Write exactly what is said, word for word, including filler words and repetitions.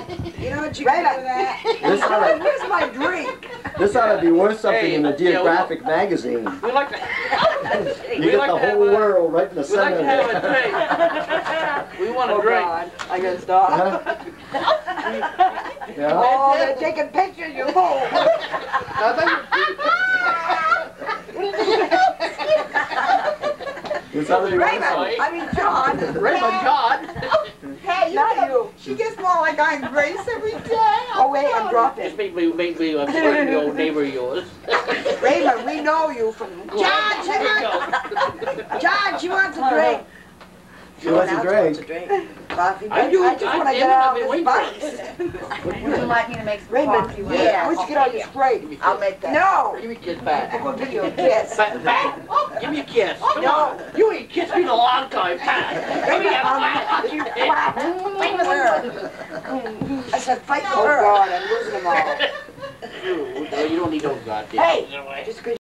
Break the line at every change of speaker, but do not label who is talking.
You know what you can do with that?
This ought to,
Here's my drink.
this ought to be worth something
Hey,
in the
yeah,
Geographic magazine.
We like to.
You
we
get
like
the
to have
whole
a-
world right in the
We like
center
to
of
have
it.
a drink. We want a
Oh
drink.
God, I gotta stop.
Yeah?
Oh, they're taking pictures, you fool.
This ought to be worth
Raymond,
something.
I mean John.
Raymond John.
Hey, you
Not
know,
you.
she gets more like I'm Grace every day.
Oh wait, I'm
Just
dropping.
make me, make me, I'm sorry, the old neighbor of yours.
Raymond, we know you from
John, she
Here we
wants,
go.
John, she wants a drink.
She wants a drink.
coffee.
I do,
I just
I
want to
did,
get
I've
out
been
of
waiting
this
for
box.
Would you like me to make some
Raymond,
coffee?
yeah.
Yeah.
Why don't you get all your Sprite?
I'll make that.
No.
Give me a kiss back.
I'm gonna give you a kiss.
Back, back. Give me a kiss. Come
No.
on. You ain't kissed me in a long time. Give me a
I said fight for
Oh,
her.
God,
I'm losing them all.
You, you don't need those goddamn.
Hey,
Hey.
just 'cause